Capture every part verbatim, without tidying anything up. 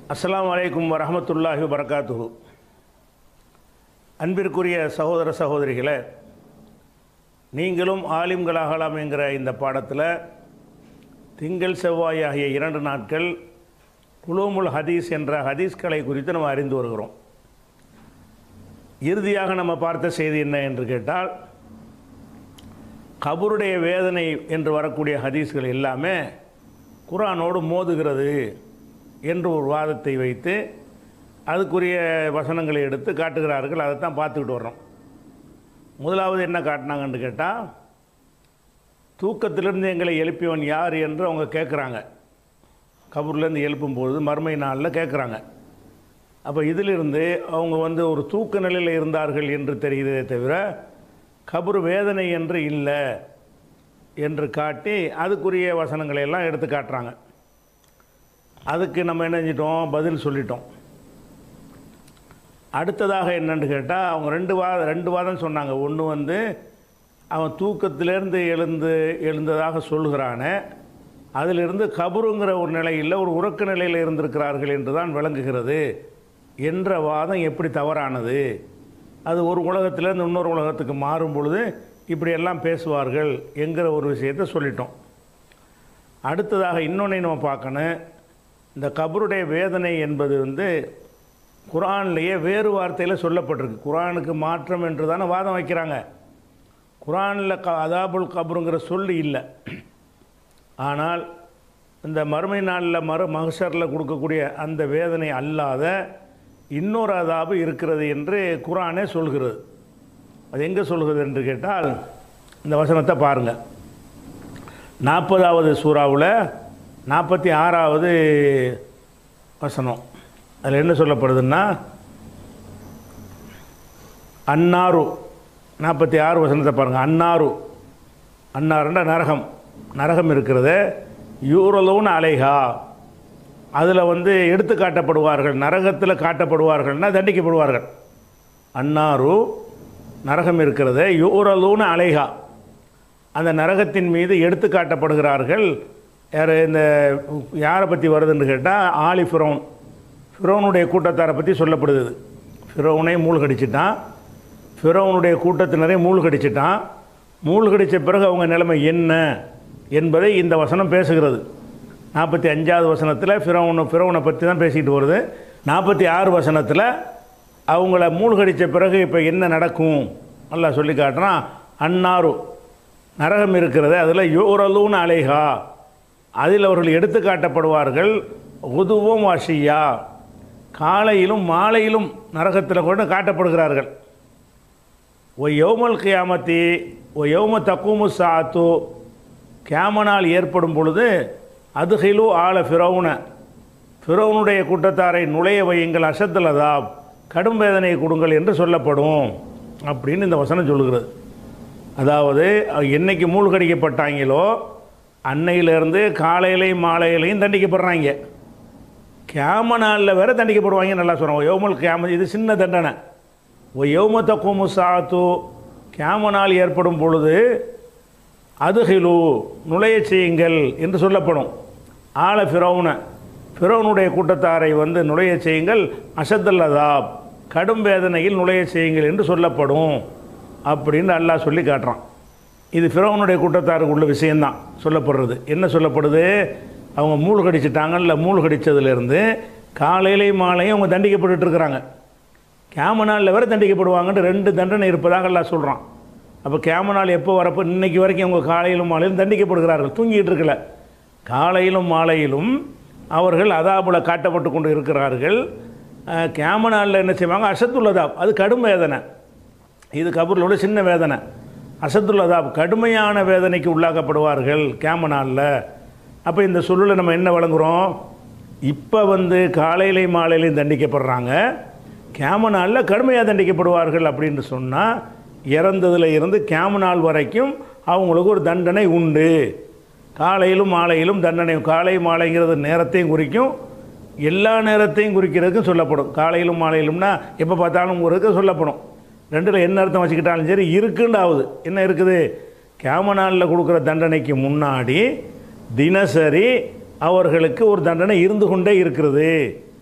அஸ்ஸலாமு அலைக்கும் வரஹ்மத்துல்லாஹி வபரகாத்துஹு. அன்பிற்குரிய சகோதர சகோதரிகளே, நீங்களும் ஆலிம்களாகலாம் என்கிற இந்த பாடத்தில் திங்கள் செவ்வாய் ஆகிய இரண்டு நாட்கள் உலூமுல் ஹதீஸ் என்ற ஹதீஸ் கலை குறித்து நம்ம அறிந்து வருகிறோம். இறுதியாக நம்ம பார்த்த செய்தி என்ன என்று கேட்டால், கபருடைய வேதனை என்று வரக்கூடிய ஹதீஸ்கள் எல்லாமே குர்ஆனோடு மோதுகிறது என்று ஒரு வாதத்தை வைத்து அதுக்குரிய வசனங்களை எடுத்து காட்டுகிறார்கள். அதை தான் பார்த்துக்கிட்டு வர்றோம். முதலாவது என்ன காட்டினாங்கன்னு கேட்டால், தூக்கத்திலிருந்து எங்களை எழுப்பியவன் யார் என்று அவங்க கேட்குறாங்க. கபூர்லேருந்து எழுப்பும்போது மறுமை நாளில் கேட்குறாங்க. அப்போ இதிலிருந்து அவங்க வந்து ஒரு தூக்க நிலையில் இருந்தார்கள் என்று தெரியுதே தவிர கபர் வேதனை என்று இல்லை என்று காட்டி அதுக்குரிய வசனங்களை எல்லாம் எடுத்து காட்டுறாங்க. அதுக்கு நம்ம என்ன செஞ்சிட்டோம், பதில் சொல்லிட்டோம். அடுத்ததாக என்னன்னு கேட்டால், அவங்க ரெண்டு வாத ரெண்டு வாதம் சொன்னாங்க. ஒன்று வந்து அவன் தூக்கத்திலேருந்து எழுந்து எழுந்ததாக சொல்கிறானே, அதிலிருந்து கபருங்கிற ஒரு நிலையில் ஒரு உறக்க நிலையில் இருந்திருக்கிறார்கள் என்று தான் விளங்குகிறது என்ற வாதம் எப்படி தவறானது. அது ஒரு உலகத்திலேருந்து இன்னொரு உலகத்துக்கு மாறும் பொழுது இப்படியெல்லாம் பேசுவார்கள் என்கிற ஒரு விஷயத்தை சொல்லிட்டோம். அடுத்ததாக இன்னொன்று நம்ம பார்க்கணும். இந்த கபருடைய வேதனை என்பது வந்து குர்ஆன்லேயே வேறு வார்த்தையில் சொல்லப்பட்டிருக்கு. குர்ஆனுக்கு மாற்றம் என்று தானே வாதம் வைக்கிறாங்க. குர்ஆனில் க அதாபுல் கபருங்கிற சொல்லி இல்லை. ஆனால் இந்த மறுமை நாளில் மறு மஹ்ஷரில் கொடுக்கக்கூடிய அந்த வேதனை அல்லாத இன்னொரு அதாபு இருக்கிறது என்று குர்ஆனே சொல்கிறது. அது எங்கே சொல்கிறது என்று கேட்டால், இந்த வசனத்தை பாருங்கள். நாற்பதாவது சூறாவில் நாற்பத்தி ஆறாவது வசனம். அதில் என்ன சொல்லப்படுதுன்னா, அன்னாரு நாற்பத்தி ஆறு வசனத்தை பாருங்கள். அன்னாரு அன்னாருன்ற நரகம் நரகம் இருக்கிறது. யூரலூன் அலைஹா, அதில் வந்து எடுத்து காட்டப்படுவார்கள். நரகத்தில் காட்டப்படுவார்கள்னா தண்டிக்கப்படுவார்கள். அன்னாரு நரகம் இருக்கிறது. யூரலூன் அலைஹா, அந்த நரகத்தின் மீது எடுத்து காட்டப்படுகிறார்கள். யார் இந்த யாரை பற்றி வருதுன்னு கேட்டால், ஆலி ஃபிரௌன் ஃபிரௌனுடைய கூட்டத்தாரை பற்றி சொல்லப்படுது. ஃபிரௌனை மூழ்கடிச்சிட்டான். ஃபிரௌனுடைய கூட்டத்தினரை மூழ்கடிச்சிட்டான். மூழ்கடித்த பிறகு அவங்க நிலைமை என்ன என்பதை இந்த வசனம் பேசுகிறது. நாற்பத்தி அஞ்சாவது வசனத்தில் ஃபிரௌனை ஃபிரௌனை பற்றி தான் பேசிக்கிட்டு வருது. நாற்பத்தி ஆறு வசனத்தில் அவங்கள மூழ்கடித்த பிறகு இப்போ என்ன நடக்கும் அல்லாஹ் சொல்லி காட்டுறான். அன்னாரு நரகம் இருக்கிறது, அதில் யூரலூன் அலைஹா, அதில் அவர்கள் எடுத்து காட்டப்படுவார்கள். உதுவும் வாஷியா, காலையிலும் மாலையிலும் நரகத்தில் கூட காட்டப்படுகிறார்கள். ஒ யௌமல் கியாமத்தி ஒ யௌம தக்கூமு சாத்து, கியாமனால் ஏற்படும் பொழுது அதுகிலு ஆல ஃபிரௌன, ஃபிரௌனுடைய கூட்டத்தாரை நுழைய வையுங்கள், அஷத்தல் அதாப், கடும் வேதனையை கொடுங்கள் என்று சொல்லப்படும் அப்படின்னு இந்த வசனம் சொல்லுகிறது. அதாவது என்னைக்கு மூழ்கடிக்கப்பட்டாங்களோ அன்னையிலேருந்து காலையிலையும் மாலையிலையும் தண்டிக்கப்படுறாங்க. கியாம நாளில் வேறு தண்டிக்கப்படுவாங்க. நல்லா சொல்கிறோம். யௌமல் கியாம, இது சின்ன தண்டனை. ஓ யௌம தக்கூமு சாத்து, கியாம நாள் ஏற்படும் பொழுது அதுகிலு நுழைய செய்யுங்கள் என்று சொல்லப்படும். ஆல ஃபிரௌன, ஃபிரௌனுடைய கூட்டத்தாரை வந்து நுழைய செய்யுங்கள், அஷத்தல் அதாப், கடும் வேதனையில் நுழைய செய்யுங்கள் என்று சொல்லப்படும் அப்படின்னு அல்லாஹ் சொல்லி காட்டுறான். இது ஃபிரௌனுடைய கூட்டத்தாருக்கு உள்ள விஷயந்தான் சொல்லப்படுறது. என்ன சொல்லப்படுது, அவங்க மூழ்கடிச்சிட்டாங்கல்ல, மூழ்கடித்ததுலேருந்து காலையிலையும் மாலையும் அவங்க தண்டிக்கப்பட்டு இருக்கிறாங்க. கியாம நாளில் வேறு தண்டிக்கப்படுவாங்கன்ட்டு ரெண்டு தண்டனை இருப்பதாக அல்லாஹ் சொல்கிறான். அப்போ கியாம நாள் எப்போ வரப்போ, இன்றைக்கி வரைக்கும் அவங்க காலையிலும் மாலையிலும் தண்டிக்கப்படுகிறார்கள். தூங்கிட்டு இருக்கல, காலையிலும் மாலையிலும் அவர்கள் அதாபுல காட்டப்பட்டு கொண்டு இருக்கிறார்கள். கியாம நாளில் என்ன செய்வாங்க, அஷத்துல்லதாப், அது கடும் வேதனை. இது கபூரில் உள்ள சின்ன வேதனை. அஷத்துல்லதாப், கடுமையான வேதனைக்கு உள்ளாக்கப்படுவார்கள் கியாம நாளில். அப்போ இந்த சொல்லில் நம்ம என்ன வழங்குகிறோம், இப்போ வந்து காலையிலை மாலையிலையும் தண்டிக்கப்படுறாங்க, கியாம நாளில் கடுமையாக தண்டிக்கப்படுவார்கள் அப்படின்னு சொன்னால், இறந்ததில் இருந்து கியாம நாள் வரைக்கும் அவங்களுக்கு ஒரு தண்டனை உண்டு. காலையிலும் மாலையிலும் தண்டனை. காலை மாலைங்கிறது நேரத்தையும் குறிக்கும், எல்லா நேரத்தையும் குறிக்கிறதுக்கும் சொல்லப்படும். காலையிலும் மாலையிலும்னா எப்போ பார்த்தாலும் ஒரு சொல்லப்படும். ரெண்டில் என்ன அர்த்தம் வச்சுக்கிட்டாலும் சரி இருக்குண்டாவது. என்ன இருக்குது, கியாம நாளில் கொடுக்குற தண்டனைக்கு முன்னாடி தினசரி அவர்களுக்கு ஒரு தண்டனை இருந்து கொண்டே இருக்கிறது.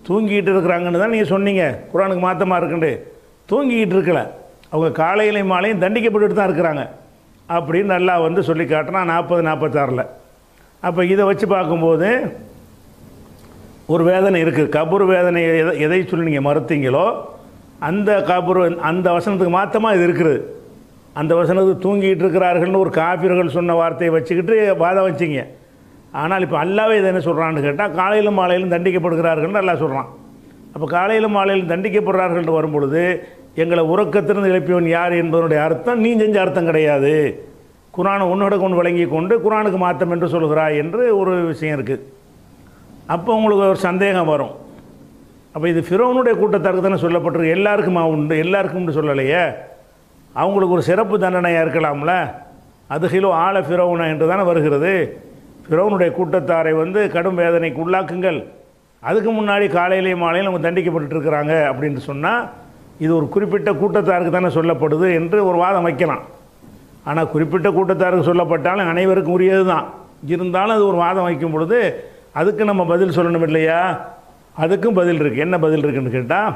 தூங்கிட்டு இருக்கிறாங்கன்னு தான் நீங்கள் சொன்னீங்க, குர்ஆனுக்கு மாற்றமாக இருக்குண்டு. தூங்கிக்கிட்டு இருக்கல, அவங்க காலையிலையும் மாலையும் தண்டிக்கப்பட்டு தான் இருக்கிறாங்க அப்படின்னு நல்லா வந்து சொல்லி காட்டினா நாற்பது நாற்பத்தாறில். அப்போ இதை வச்சு பார்க்கும்போது ஒரு வேதனை இருக்குது. கபூர் வேதனை எதை எதை சொல்லி நீங்கள் மறுத்தீங்களோ அந்த கபூர் அந்த வசனத்துக்கு மாற்றமாக இது இருக்குது. அந்த வசனத்துக்கு தூங்கிட்டு இருக்கிறார்கள்னு ஒரு காபிர்கள் சொன்ன வார்த்தையை வச்சுக்கிட்டு வாதம் வச்சிங்க. ஆனால் இப்போ அல்லாவே இதை என்ன சொல்கிறான்னு கேட்டால் காலையிலும் மாலையிலும் தண்டிக்கப்படுகிறார்கள்னு நல்லா சொல்கிறான். அப்போ காலையிலும் மாலையிலும் தண்டிக்கப்படுறார்கள்னு வரும்பொழுது எங்களை உறக்கத்திலிருந்து எழுப்பியவன் யார் என்பதனுடைய அர்த்தம் நீ செஞ்ச அர்த்தம் கிடையாது, குர்ஆனை உன்னோட கொண்டு வழங்கி கொண்டு குர்ஆனுக்கு மாற்றம் என்று சொல்கிறாய் என்று ஒரு விஷயம் இருக்குது. அப்போ உங்களுக்கு ஒரு சந்தேகம் வரும். அப்போ இது ஃபிரௌனுடைய கூட்டத்தாருக்கு தானே சொல்லப்பட்டிருக்கு, எல்லாருக்குமா உண்டு, எல்லாருக்கும் சொல்லலையே. அவங்களுக்கு ஒரு சிறப்பு தண்டனையாக இருக்கலாம்ல. அதுகிலோ ஆள ஃபிரௌனா என்று தானே வருகிறது. ஃபிரௌனுடைய கூட்டத்தாரை வந்து கடும் வேதனைக்கு உள்ளாக்குங்கள், அதுக்கு முன்னாடி காலையிலேயும் மாலையில் அவங்க தண்டிக்கப்பட்டு இருக்கிறாங்க அப்படின்னு சொன்னால் இது ஒரு குறிப்பிட்ட கூட்டத்தாருக்கு தானே சொல்லப்படுது என்று ஒரு வாதம் வைக்கலாம். ஆனால் குறிப்பிட்ட கூட்டத்தாருக்கு சொல்லப்பட்டாலும் அனைவருக்கும் உரியது தான். இருந்தாலும் அது ஒரு வாதம் வைக்கும் பொழுது அதுக்கு நம்ம பதில் சொல்லணும் இல்லையா? அதுக்கும் பதில் இருக்குது. என்ன பதில் இருக்குன்னு கேட்டால்,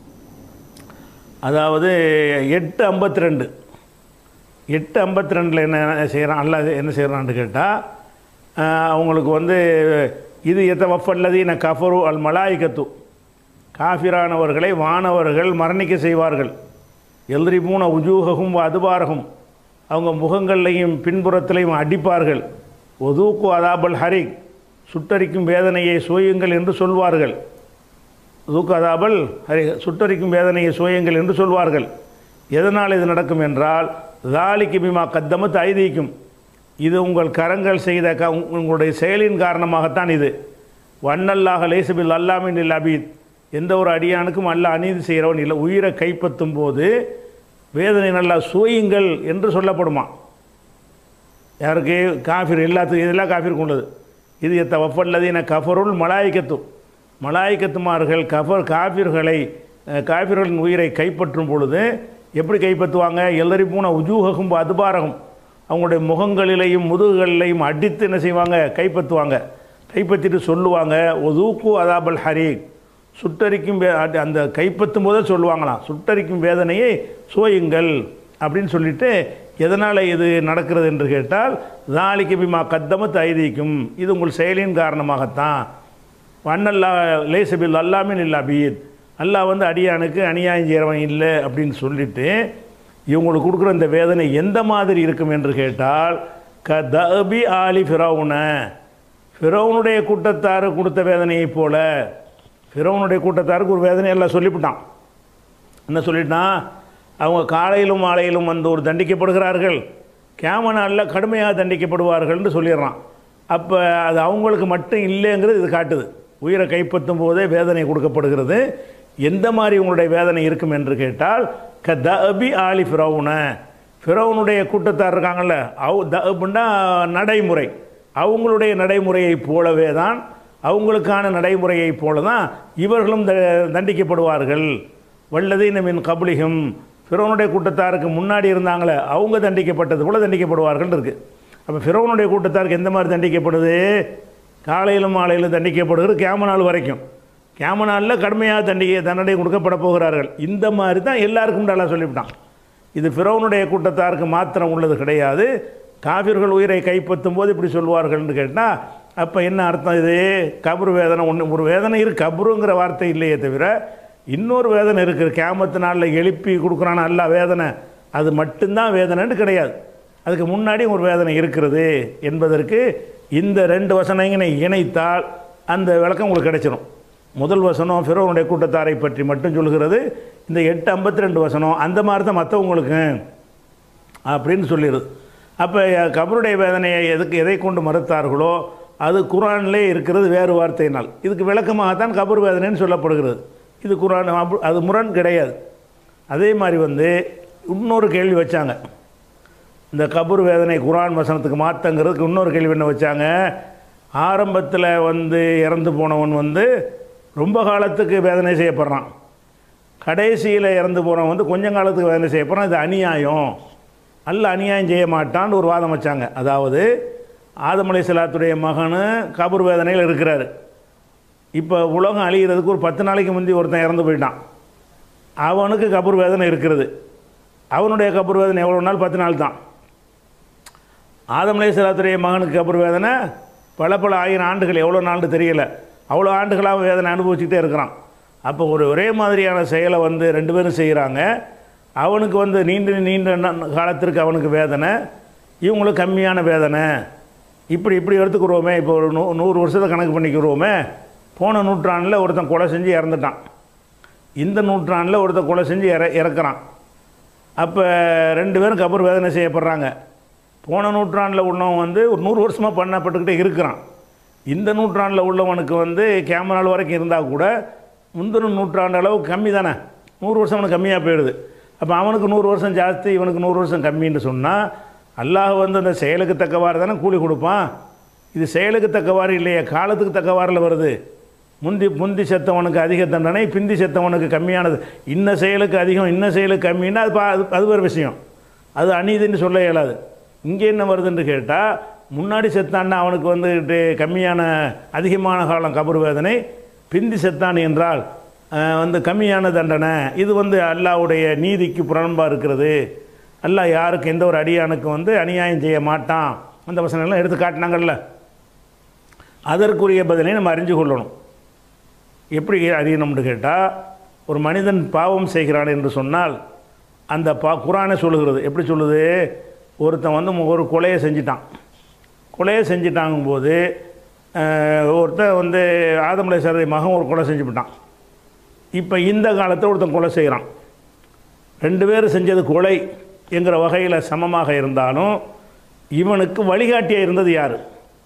அதாவது எட்டு ஐம்பத்தி ரெண்டு எட்டு ஐம்பத்தி ரெண்டில் என்ன செய்கிறான் அல்ல என்ன செய்கிறான்னு கேட்டால், அவங்களுக்கு வந்து இது எத்த வஃபல்லதீன கஃபரு அல் மலாயிகத்து, காஃபிரானவர்களை வானவர்கள் மரணிக்க செய்வார்கள். எல்ரிபூன உஜூககும் அதுபாரகும், அவங்க முகங்கள்லையும் பின்புறத்திலையும் அடிப்பார்கள். ஒதூக்கு அதாபல் ஹரிக், சுட்டரிக்கும் வேதனையை சோயுங்கள் என்று சொல்வார்கள். தூக்கு அதாபல் ஹரி, சுட்டரிக்கும் வேதனையை சோயுங்கள் என்று சொல்வார்கள். எதனால் இது நடக்கும் என்றால், தாலிக்கு பிமா கத்தமத்து ஐதீக்கும், இது உங்கள் கரங்கள் செய்த க உங்களுடைய செயலின் காரணமாகத்தான். இது வண்ணல்லாக லேசபில் அல்லாமின் இல் அபீத், எந்த ஒரு அடியானுக்கும் அல்ல அநீதி செய்கிறவன் இல்லை. உயிரை கைப்பற்றும் போது வேதனை நல்லா சோயுங்கள் என்று சொல்லப்படுமா. யாருக்கு? காஃபிர், எல்லாத்துக்கும். இதெல்லாம் காஃபிருக்கு உள்ளது. இது எத்த வஃபல்லதீன கஃபருல் மலாயிக்கத்து, மலாயிக்கத்துமார்கள் கஃபர் காஃபிர்களை காஃபிர்களின் உயிரை கைப்பற்றும் பொழுது எப்படி கைப்பற்றுவாங்க? எல்லரிப்பூன உஜூககும் அதுபாரகும், அவங்களுடைய முகங்களிலையும் முதுகுகளிலையும் அடித்து என்ன செய்வாங்க? கைப்பற்றுவாங்க. கைப்பற்றிட்டு சொல்லுவாங்க, ஒதூக்கு அதாபல் ஹரீக், சுட்டரிக்கும் அந்த கைப்பற்றும் போதே சொல்லுவாங்களாம், சுட்டரிக்கும் வேதனையை சோயுங்கள் அப்படின்னு சொல்லிட்டு. எதனால் இது நடக்கிறது என்று கேட்டால், தாலிக்கு பிமா கத்தமத்து ஐதீக்கும், இது உங்கள் செயலின் காரணமாகத்தான். வண்ணல்லா லேசபில் அல்லாமின் இல்லா பீத், அல்லாஹ் வந்து அடியானுக்கு அநியாயம் செய்கிறவன் இல்லை அப்படின்னு சொல்லிட்டு இவங்களுக்கு கொடுக்குற இந்த வேதனை எந்த மாதிரி இருக்கும் என்று கேட்டால், க தபி ஆலி ஃபிரௌன, ஃபிரௌனுடைய கூட்டத்தாரு கொடுத்த வேதனையைப் போல. ஃபிரௌனுடைய கூட்டத்தாருக்கு ஒரு வேதனை எல்லாம் சொல்லிவிட்டான். என்ன சொல்லிட்டான்? அவங்க காலையிலும் மாலையிலும் வந்து ஒரு தண்டிக்கப்படுகிறார்கள், கியாம நாளில் கடுமையாக தண்டிக்கப்படுவார்கள்னு சொல்லிடுறான். அப்போ அது அவங்களுக்கு மட்டும் இல்லைங்கிறது இது காட்டுது. உயிரை கைப்பற்றும் போதே வேதனை கொடுக்கப்படுகிறது. எந்த மாதிரி உங்களுடைய வேதனை இருக்கும் என்று கேட்டால், க தபி ஆலி ஃபிரௌன, ஃபிரௌனுடைய கூட்டத்தார் இருக்காங்கள்ல, அவ் தபுன்னா நடைமுறை, அவங்களுடைய நடைமுறையைப் போலவே தான், அவங்களுக்கான நடைமுறையைப் போல தான் இவர்களும் த தண்டிக்கப்படுவார்கள். வல்லதீன மின் கபுலிகும், ஃபிரௌனுடைய கூட்டத்தாருக்கு முன்னாடி இருந்தாங்களே அவங்க தண்டிக்கப்பட்டது போல தண்டிக்கப்படுவார்கள் இருக்குது. அப்போ ஃபிரௌனுடைய கூட்டத்தாருக்கு எந்த மாதிரி தண்டிக்கப்படுது? காலையிலும் மாலையிலும் தண்டிக்கப்படுகிறது, கியாம நாள் வரைக்கும். கியாம நாளில் கடுமையாக தண்டிக்க தண்டனை கொடுக்கப்பட போகிறார்கள். இந்த மாதிரி தான் எல்லாருக்கும் நல்லா சொல்லிவிட்டான். இது ஃபிரௌனுடைய கூட்டத்தாருக்கு மாத்திரம் உள்ளது கிடையாது. காபிர்கள் உயிரை கைப்பற்றும் போது இப்படி சொல்வார்கள்னு கேட்டால், அப்போ என்ன அர்த்தம்? இது கபரு வேதனை ஒன்று, ஒரு வேதனை இருக்குது, கபருங்கிற வார்த்தை இல்லையே தவிர இன்னொரு வேதனை இருக்குது. கியாமத்து நாளில் எழுப்பி கொடுக்குறான அல்ல வேதனை, அது மட்டும்தான் வேதனைன்னு கிடையாது. அதுக்கு முன்னாடி ஒரு வேதனை இருக்கிறது என்பதற்கு இந்த ரெண்டு வசனங்களை இணைத்தால் அந்த விளக்கம் உங்களுக்கு கிடைச்சிடும். முதல் வசனம் ஃபிரௌனுடைய கூட்டத்தாரை பற்றி மட்டும் சொல்கிறது. இந்த எட்டு ஐம்பத்தி ரெண்டு வசனம் அந்த மாதிரி தான் மற்றவங்களுக்கு அப்படின்னு சொல்லிடுது. அப்போ கபருடைய வேதனையை எதுக்கு எதை கொண்டு மறுத்தார்களோ அது குர்ஆனிலே இருக்கிறது வேறு வார்த்தையினால். இதுக்கு விளக்கமாகத்தான் கபர் வேதனைன்னு சொல்லப்படுகிறது. இது குர்ஆன், அது முரண் கிடையாது. அதே மாதிரி வந்து இன்னொரு கேள்வி வச்சாங்க, இந்த கபர் வேதனை குர்ஆன் வசனத்துக்கு மாற்றங்கிறதுக்கு இன்னொரு கேள்வி என்ன வச்சாங்க? ஆரம்பத்தில் வந்து இறந்து போனவன் வந்து ரொம்ப காலத்துக்கு வேதனை செய்யப்படுறான், கடைசியில் இறந்து போனவன் வந்து கொஞ்சம் காலத்துக்கு வேதனை செய்யப்படுறான், இது அநியாயம், அல்ல அநியாயம் செய்ய மாட்டான்னு ஒரு வாதம் வச்சாங்க. அதாவது ஆதம் அலைஹிஸ்ஸலாத்துடைய மகனு கபர் வேதனையில் இருக்கிறார், இப்போ உலகம் அழிகிறதுக்கு ஒரு பத்து நாளைக்கு முந்தி ஒருத்தன் இறந்து போயிட்டான், அவனுக்கு கபர் வேதனை இருக்கிறது. அவனுடைய கபர் வேதனை எவ்வளோ நாள்? பத்து நாள் தான். ஆதம் அலைஹிஸ்ஸலாத்துடைய மகனுக்கு கபர் வேதனை பல பல ஆயிரம் ஆண்டுகள், எவ்வளோ நாள்னு தெரியல, அவ்வளோ ஆண்டுகளாக வேதனை அனுபவிச்சுக்கிட்டே இருக்கிறான். அப்போ ஒரு ஒரே மாதிரியான செயலை வந்து ரெண்டு பேரும் செய்கிறாங்க. அவனுக்கு வந்து நீண்ட நீண்ட காலத்திற்கு அவனுக்கு வேதனை, இவங்களுக்கு கம்மியான வேதனை. இப்படி இப்படி எடுத்துக்கிறோமே. இப்போ ஒரு நூ நூறு வருஷத்தை கணக்கு பண்ணிக்கிறோமே. போன நூற்றாண்டில் ஒருத்தன் கொலை செஞ்சு இறந்துட்டான், இந்த நூற்றாண்டில் ஒருத்தன் கொலை செஞ்சு இற இறக்குறான். அப்போ ரெண்டு பேரும் கபர் வேதனை செய்யப்படுறாங்க. போன நூற்றாண்டில் உள்ளவன் வந்து ஒரு நூறு வருஷமாக பண்ணப்பட்டுக்கிட்டே இருக்கிறான். இந்த நூற்றாண்டில் உள்ளவனுக்கு வந்து கேமரால் வரைக்கும் இருந்தால் கூட முந்தின நூற்றாண்டு அளவு கம்மி தானே, நூறு வருஷம் அவனுக்கு கம்மியாக போயிடுது. அப்போ அவனுக்கு நூறு வருஷம் ஜாஸ்தி, இவனுக்கு நூறு வருஷம் கம்மின்னு சொன்னால் அல்லாஹ் வந்து அந்த செயலுக்கு தக்கவாறு தானே கூலி கொடுப்பான். இது செயலுக்கு தக்கவாறு இல்லையே, காலத்துக்கு தக்கவாறில் வருது. முந்தி முந்தி செத்தவனுக்கு அதிக தண்டனை, பிந்தி செத்தவனுக்கு கம்மியானது. இன்ன செயலுக்கு அதிகம், இன்ன செயலுக்கு கம்மின்னா அது அது அது ஒரு விஷயம், அது அநீதின்னு சொல்ல இயலாது. இங்கே என்ன வருதுன்னு கேட்டால், முன்னாடி செத்தான்னா அவனுக்கு வந்துட்டு கம்மியான அதிகமான காலம் கபர் வேதனை, பிந்தி செத்தான் என்றால் வந்து கம்மியான தண்டனை. இது வந்து அல்லாஹ்வுடைய நீதிக்கு புறம்பாக இருக்கிறது. அல்லாஹ் யாருக்கு எந்த ஒரு அடியானுக்கு வந்து அநியாயம் செய்ய மாட்டான். அந்த வசனங்கள்லாம் எடுத்து காட்டினாங்கல்ல, அதற்குரிய பதிலை நம்ம அறிஞ்சு கொள்ளணும். எப்படி அறியணும்னு கேட்டால், ஒரு மனிதன் பாவம் செய்கிறான் என்று சொன்னால் அந்த பா குரானை சொல்லுகிறது. எப்படி சொல்லுது? ஒருத்தன் வந்து ஒரு கொலையை செஞ்சிட்டான், கொலையை செஞ்சிட்டாங்கும்போது ஒருத்தன் வந்து ஆதம் அலைஹிஸ்ஸலாத்துடைய மகன் ஒரு கொலை செஞ்சுவிட்டான். இப்போ இந்த காலத்தில் ஒருத்தன் கொலை செய்கிறான். ரெண்டு பேரும் செஞ்சது கொலை என்கிற வகையில் சமமாக இருந்தாலும் இவனுக்கு வழிகாட்டியாக இருந்தது யார்?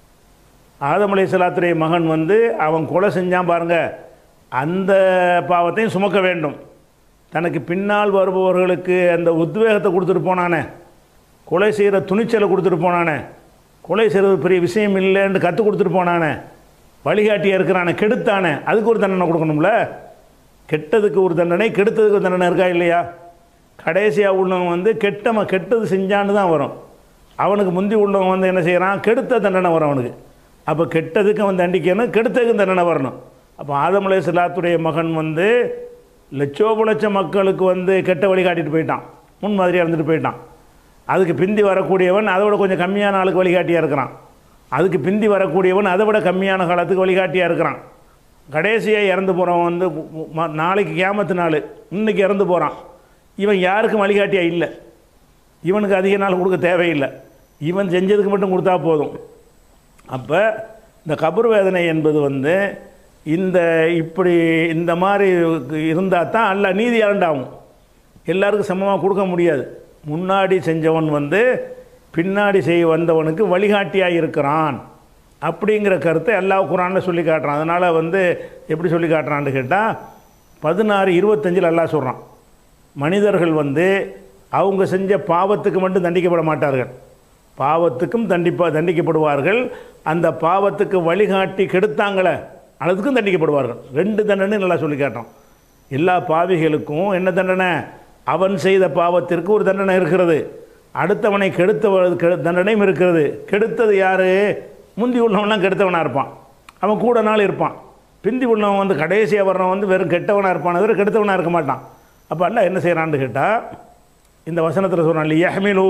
ஆதம் அலைஹிஸ்ஸலாத்துடைய மகன் வந்து அவன் கொலை செஞ்சான் பாருங்கள், அந்த பாவத்தையும் சுமக்க வேண்டும். தனக்கு பின்னால் வருபவர்களுக்கு அந்த உத்வேகத்தை கொடுத்துட்டு போனானே, கொலை செய்கிற துணிச்சலை கொடுத்துட்டு போனானே, கொலை செய்கிறது பெரிய விஷயம் இல்லைன்னு கற்றுக் கொடுத்துட்டு போனானே, வழிகாட்டியாக இருக்கிறானே, கெடுத்தானே, அதுக்கு ஒரு தண்டனை கொடுக்கணும்ல. கெட்டதுக்கு ஒரு தண்டனை, கெடுத்ததுக்கு ஒரு தண்டனை இருக்கா இல்லையா? கடைசியாக உள்ளவன் வந்து கெட்டவன் கெட்டது செஞ்சான்னு தான் வரும். அவனுக்கு முந்தி உள்ளவன் வந்து என்ன செய்கிறான்? கெடுத்த தண்டனை வரும் அவனுக்கு. அப்போ கெட்டதுக்கு அவன் தண்டிக்கணும், கெடுத்ததுக்கு தண்டனை வரணும். அப்போ ஆதம் அலைஹிஸ்ஸலாத்துடைய மகன் வந்து லட்சோப லட்ச மக்களுக்கு வந்து கெட்ட வழி காட்டிட்டு போயிட்டான், முன் மாதிரியாக இருந்துட்டு போயிட்டான். அதுக்கு பிந்தி வரக்கூடியவன் அதை விட கொஞ்சம் கம்மியான ஆளுக்கு வழிகாட்டியாக இருக்கிறான். அதுக்கு பிந்தி வரக்கூடியவன் அதை விட கம்மியான காலத்துக்கு வழிகாட்டியாக இருக்கிறான். கடைசியாக இறந்து போகிறவன் வந்து நாளைக்கு கியாமத்து நாள், இன்றைக்கி இறந்து போகிறான். இவன் யாருக்கும் வழிகாட்டியாக இல்லை, இவனுக்கு அதிக நாள் கொடுக்க தேவையில்லை, இவன் செஞ்சதுக்கு மட்டும் கொடுத்தா போதும். அப்போ இந்த கபர் வேதனை என்பது வந்து இந்த இப்படி இந்த மாதிரி இருந்தால் தான் அல்ல நீதி அரண்டாகும். எல்லாருக்கும் சமமாக கொடுக்க முடியாது. முன்னாடி செஞ்சவன் வந்து பின்னாடி செய்ய வந்தவனுக்கு வழிகாட்டியாக இருக்கிறான் அப்படிங்கிற கருத்தை அல்லாஹ் குர்ஆனில் சொல்லி காட்டுறான். அதனால் வந்து எப்படி சொல்லி காட்டுறான்னு கேட்டால், பதினாறு இருபத்தஞ்சில் அல்லாஹ் சொல்கிறான், மனிதர்கள் வந்து அவங்க செஞ்ச பாவத்துக்கு மட்டும் தண்டிக்கப்பட மாட்டார்கள், பாவத்துக்கும் தண்டிப்பா தண்டிக்கப்படுவார்கள். அந்த பாவத்துக்கு வழிகாட்டி கெடுத்தாங்களே அதுக்கும் தண்டிக்கப்படுவார்கள். ரெண்டு தண்டனை நல்லா சொல்லி காட்டுறான். எல்லா பாவிகளுக்கும் என்ன தண்டனை? அவன் செய்த பாவத்திற்கு ஒரு தண்டனை இருக்கிறது, அடுத்தவனை கெடுத்த தண்டனையும் இருக்கிறது. கெடுத்தது யார்? முந்தி உள்ளவன்லாம் கெடுத்தவனாக இருப்பான், அவன் கூட நாள் இருப்பான். பிந்தி உள்ளவன் வந்து கடைசியாக வர்றவன் வந்து வெறும் கெட்டவனாக இருப்பான், தவிர கெடுத்தவனாக இருக்க மாட்டான். அப்போ அல்ல என்ன செய்கிறான்னு கேட்டால், இந்த வசனத்தில் சொல்கிறான், லி யஹ்மிலு,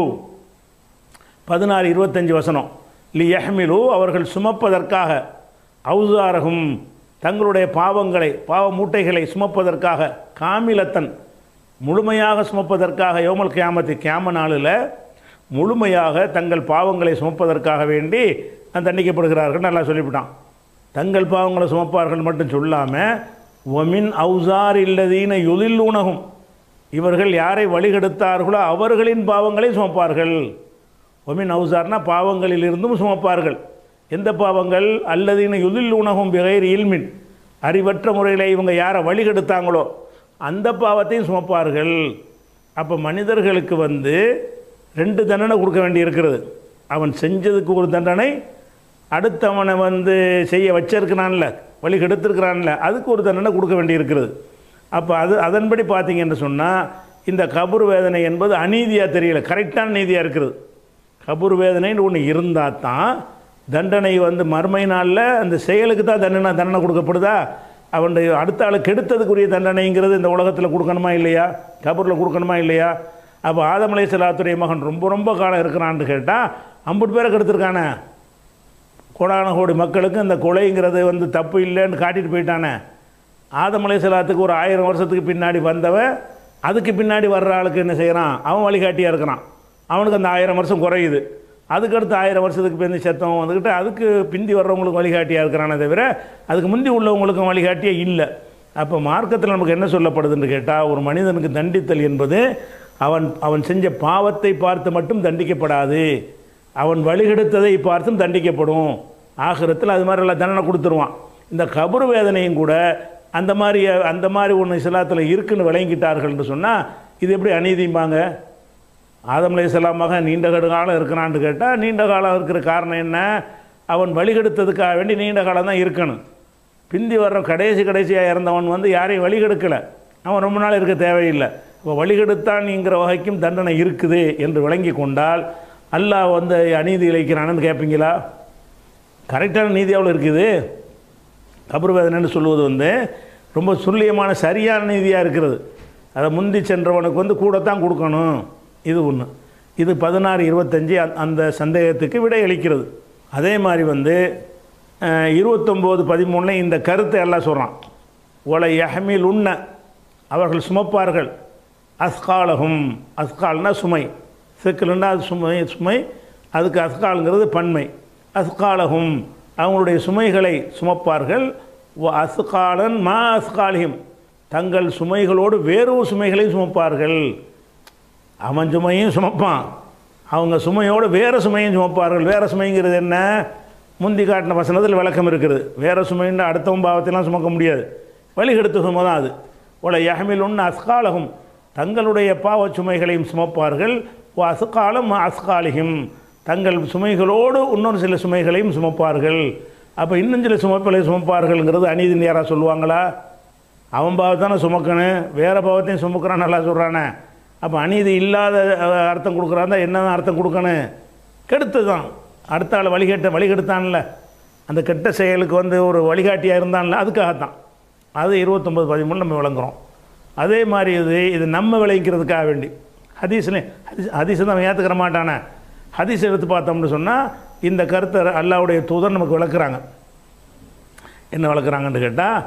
பதினாறு இருபத்தஞ்சி வசனம், லி யஹ்மிலு, அவர்கள் சுமப்பதற்காக, அவுசாரகும், தங்களுடைய பாவங்களை பாவ மூட்டைகளை சுமப்பதற்காக, காமிலத்தன், முழுமையாக சுமப்பதற்காக, யௌமல் கியாமத்து, கியாம நாளில் முழுமையாக தங்கள் பாவங்களை சுமப்பதற்காக வேண்டி தண்டிக்கப்படுகிறார்கள் நல்லா சொல்லிவிட்டான். தங்கள் பாவங்களை சுமப்பார்கள் மட்டும் சொல்லாமல், ஒமின் அவுசார் இல்லதீன யுதில்லூனஹும், இவர்கள் யாரை வழிகெடுத்தார்களோ அவர்களின் பாவங்களை சுமப்பார்கள். ஒமின் அவுசார்னா பாவங்களில் இருந்தும் சுமப்பார்கள். எந்த பாவங்கள்? அல்லதீன யுதில்லூனஹும் பிகைரி இல்மின், அறிவற்ற முறையில் இவங்க யாரை வழிகெடுத்தாங்களோ அந்த பாவத்தையும் சுமப்பார்கள். அப்போ மனிதர்களுக்கு வந்து ரெண்டு தண்டனை கொடுக்க வேண்டி இருக்கிறது. அவன் செஞ்சதுக்கு ஒரு தண்டனை, அடுத்தவனை வந்து செய்ய வச்சிருக்கிறான்ல, வழி கெடுத்திருக்கிறான்ல, அதுக்கு ஒரு தண்டனை கொடுக்க வேண்டி இருக்கிறது. அப்போ அது அதன்படி பார்த்தீங்கன்னு சொன்னால் இந்த கபர் வேதனை என்பது அநீதியாக தெரியல, கரெக்டான நீதியாக இருக்கிறது. கபர் வேதனைன்னு ஒன்று இருந்தால் தான் தண்டனை வந்து மறுமை நாளில் அந்த செயலுக்கு தான் தண்டனை தண்டனை கொடுக்கப்படுதா? அவனுடைய அடுத்த ஆளை கெடுத்ததுக்குரிய தண்டனைங்கிறது இந்த உலகத்தில் கொடுக்கணுமா இல்லையா? கபூரில் கொடுக்கணுமா இல்லையா? அப்போ ஆதம் அலைஹிஸ்ஸலாத்துடைய மகன் ரொம்ப ரொம்ப காலம் இருக்கிறான்னு கேட்டால் ஐம்பது பேரை கெடுத்துருக்கானே. கோடான கோடி மக்களுக்கு இந்த கொலைங்கிறது வந்து தப்பு இல்லைன்னு காட்டிட்டு போயிட்டானே. ஆதம் அலைஹிஸ்ஸலாத்துக்கு ஒரு ஆயிரம் வருஷத்துக்கு பின்னாடி வந்தவன் அதுக்கு பின்னாடி வர்ற ஆளுக்கு என்ன செய்கிறான்? அவன் வழிகாட்டியாக இருக்கிறான். அவனுக்கு அந்த ஆயிரம் வருஷம் குறையுது. அதுக்கடுத்து ஆயிரம் வருஷத்துக்கு பிந்தி செத்தவன் வந்துக்கிட்டு அதுக்கு பிந்தி வர்றவங்களுக்கு வழிகாட்டியாக இருக்கிறானே தவிர அதுக்கு முந்தி உள்ளவங்களுக்கும் வழிகாட்டியே இல்லை. அப்போ மார்க்கத்தில் நமக்கு என்ன சொல்லப்படுதுன்னு கேட்டால், ஒரு மனிதனுக்கு தண்டித்தல் என்பது அவன் அவன் செஞ்ச பாவத்தை பார்த்து மட்டும் தண்டிக்கப்படாது, அவன் வழிகெடுத்ததை பார்த்தும் தண்டிக்கப்படும். ஆகிரத்தில் அது மாதிரி எல்லாம் தண்டனை கொடுத்துருவான். இந்த கபர் வேதனையும் கூட அந்த மாதிரி அந்த மாதிரி ஒன்று இஸ்லாத்தில் இருக்குன்னு விளங்கிட்டார்கள் என்று சொன்னால் இது எப்படி அநீதிம்பாங்க? ஆதம் அலைஹிஸ்ஸலாமாக நீண்ட காலம் இருக்கிறான்னு கேட்டால் நீண்ட காலம் இருக்கிற காரணம் என்ன? அவன் வழிகெடுத்ததுக்காக வேண்டி நீண்ட காலம் தான் இருக்கணும். பிந்தி வர்ற கடைசி கடைசியாக இறந்தவன் வந்து யாரையும் வழிகெடுக்கலை, அவன் ரொம்ப நாள் இருக்க தேவையில்லை. இப்போ வழிகெடுத்தான்ங்கிற வகைக்கும் தண்டனை இருக்குது என்று விளங்கி கொண்டால் அல்லாஹ் வந்து அநீதி இழைக்கிறான்னு கேட்பீங்களா? கரெக்டான நீதி அவ்வளோ இருக்குது. கபர் வேதனைன்னு சொல்லுவது வந்து ரொம்ப துல்லியமான சரியான நீதியாக இருக்கிறது. அதை முந்தி சென்றவனுக்கு வந்து கூடத்தான் கொடுக்கணும். இது ஒன்று. இது பதினாறு இருபத்தஞ்சி அந்த சந்தேகத்துக்கு விடை அளிக்கிறது. அதே மாதிரி வந்து இருபத்தொம்போது பதிமூணில் இந்த கருத்தை எல்லாம் சொல்கிறான். ஒலை யஹமில் உண்ண அவர்கள் சுமப்பார்கள் அஸ்காலகும். அஸ்கால்னா சுமை, சிக்கலுன்னா அது சுமை சுமை அதுக்கு அஸ்காலுங்கிறது பன்மை. அஸ்காலகும் அவங்களுடைய சுமைகளை சுமப்பார்கள். அஸ்காலன் மா அஸ்காலியும் தங்கள் சுமைகளோடு வேறு சுமைகளையும் சுமப்பார்கள். அவன் சுமையும் சுமப்பான், அவங்க சுமையோடு வேறு சுமையும் சுமப்பார்கள். வேறு சுமைங்கிறது என்ன? முந்தி காட்டின வசனத்தில் விளக்கம் இருக்குது. வேறு சுமைன்னு அடுத்தவன் பாவத்திலாம் சுமக்க முடியாது, வழிகெடுத்த சுமை தான் அது. ஒல யஹமில் உன் அஸ்காலகும் தங்களுடைய பாவ சுமைகளையும் சுமப்பார்கள். ஓ அஸ்காலம் அஸ்காலிகும் தங்கள் சுமைகளோடு இன்னொரு சில சுமைகளையும் சுமப்பார்கள். அப்போ இன்னும் சில சுமப்பலை சுமப்பார்கள்ங்கிறது அநீதின்னு யாராக சொல்லுவாங்களா? அவன் பாவத்தானே சுமக்கணும், வேறு பாவத்தையும் சுமக்கிறான் நல்லா சொல்கிறானே. அப்போ அநீதி இல்லாத அர்த்தம் கொடுக்குறான் தான் என்ன அர்த்தம் கொடுக்கணும்? கெடுத்து தான். அடுத்த ஆள் வழிகட்ட வழிகெடுத்தான்ல, அந்த கெட்ட செயலுக்கு வந்து ஒரு வழிகாட்டியாக இருந்தான்ல, அதுக்காகத்தான். அது இருபத்தொம்பது பதிமூணு நம்ம விளங்குறோம். அதே மாதிரி இது இது நம்ம விளைவிக்கிறதுக்காக வேண்டி ஹதீஸ்னே ஹதீஸ் ஹதீஸை தான் ஏற்றுக்கிற மாட்டானே. ஹதீஸ் எடுத்து பார்த்தோம்னு சொன்னால் இந்த கருத்தை அல்லாஹ்வுடைய தூதர் நமக்கு விளக்குறாங்க. என்ன விளக்குறாங்கன்னு கேட்டால்,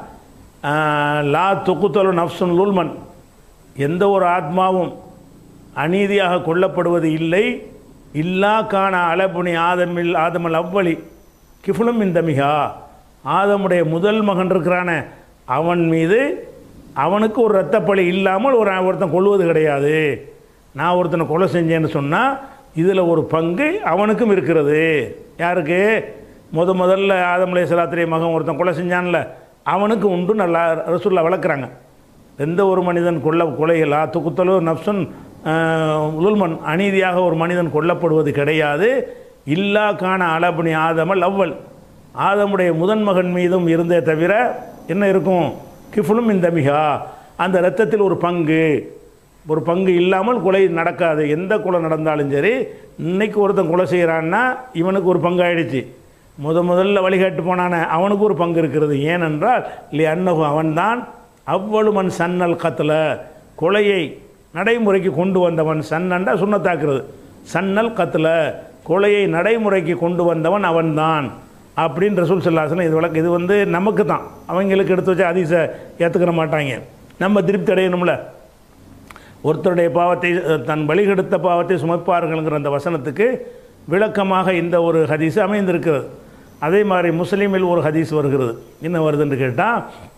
லா துக்குத்தலு நஃப்சுன் லுல்மன் எந்த ஒரு ஆத்மாவும் அநீதியாக கொல்லப்படுவது இல்லை. இல்லா காண அலபுனி ஆதமில் ஆதமல் அவ்வளி கிஃபுலும் இந்த மிகா ஆதமுடைய முதல் மகன் இருக்கிறானே அவன் மீது அவனுக்கு ஒரு இரத்தப்பழி இல்லாமல் ஒரு ஒருத்தன் கொள்வது கிடையாது. நான் ஒருத்தனை கொலை செஞ்சேன்னு சொன்னால் இதில் ஒரு பங்கு அவனுக்கும் இருக்கிறது. யாருக்கு? முத முதல்ல ஆதம் அலைஹிஸ்ஸலாத்துடைய மகன் ஒருத்தன் கொலை செஞ்சான்ல, அவனுக்கு உண்டு. நல்லா ரசூலுல்லாஹ் வளர்க்குறாங்க. எந்த ஒரு மனிதன் கொல்ல கொலையிலா துக்குத்தலு நஃப்சுன் உல்மன் அநீதியாக ஒரு மனிதன் கொல்லப்படுவது கிடையாது. இல்லா காண அலபுனி ஆதமல் அவ்வல் ஆதமுடைய முதன் மகன் மீதும் இருந்தே தவிர என்ன இருக்கும்? கிஃபுலும் இந்த மிகா அந்த இரத்தத்தில் ஒரு பங்கு ஒரு பங்கு இல்லாமல் கொலை நடக்காது. எந்த கொலை நடந்தாலும் சரி, இன்னைக்கு ஒருத்தன் கொலை செய்கிறான்னா இவனுக்கு ஒரு பங்கு ஆயிடுச்சு. முத முதல்ல வழிகாட்டு போனானே அவனுக்கு ஒரு பங்கு இருக்கிறது. ஏனென்றால் இல்லை அன்னகு அவன்தான் அவ்வளவுமன் சன்னல் கத்தில் கொலையை நடைமுறைக்கு கொண்டு வந்தவன். சன்னண்டா சுண்ணத்தாக்குறது. சன்னல் கத்தில் கொலையை நடைமுறைக்கு கொண்டு வந்தவன் அவன்தான் அப்படின்னு ரசூல் ஸல்லல்லாஹு அலைஹி வஸல்லம் இது வழக்கு. இது வந்து நமக்கு தான், அவங்களுக்கு எடுத்து வச்சா ஹதீஸை ஏற்றுக்கிற மாட்டாங்க. நம்ம திருப்தி அடையணும்ல. ஒருத்தருடைய பாவத்தை தன் வழிகெடுத்த பாவத்தை சுமப்பார்கள்ங்கிற அந்த வசனத்துக்கு விளக்கமாக இந்த ஒரு ஹதீஸ் அமைந்திருக்கிறது. அதே மாதிரி முஸ்லீமில் ஒரு ஹதீஸ் வருகிறது. என்ன வருதுன்னு கேட்டால்,